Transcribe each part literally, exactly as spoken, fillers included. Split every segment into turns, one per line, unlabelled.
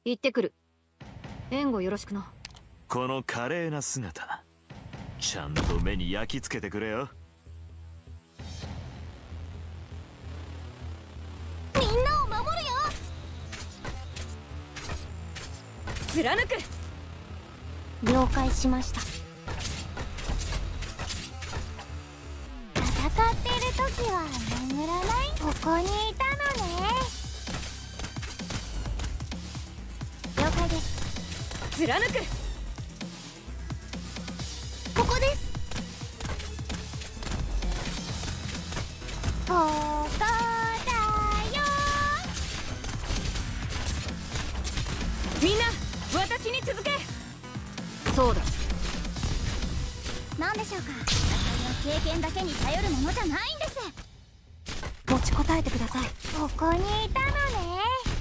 行ってくる。援護よろしくな。
この華麗な姿、ちゃんと目に焼き付けてくれよ。
みんなを守るよ。
貫く。
了解しました。戦ってる時は眠らない。ここにいたのね。了解です。
貫く。
ここです。ここだよ。
みんな私に続け。そうだ。
何でしょうか。戦いは経験だけに頼るものじゃないんです。
持ちこたえてください。
ここにいたのね。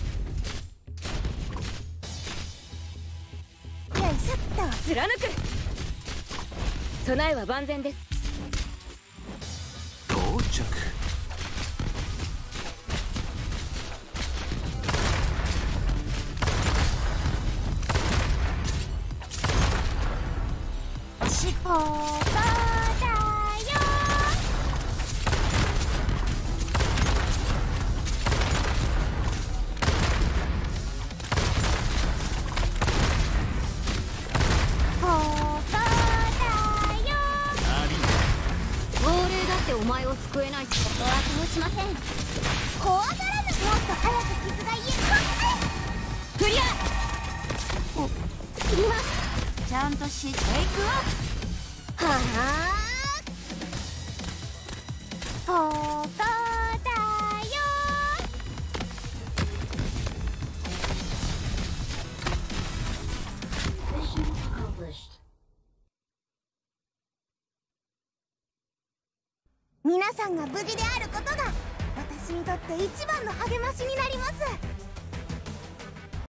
よいしょっと。
貫く。備えは万全です。
到着。
ここだよ。ここだよ。
亡霊だってお前を救えないし。
ここは通しません。怖がらず、もっと早く傷が癒える。
クリア。
お、切ります。ちゃんとしていくわ。はあ、ここだよ。皆さんが無事であることが私にとって一番の励ましになります。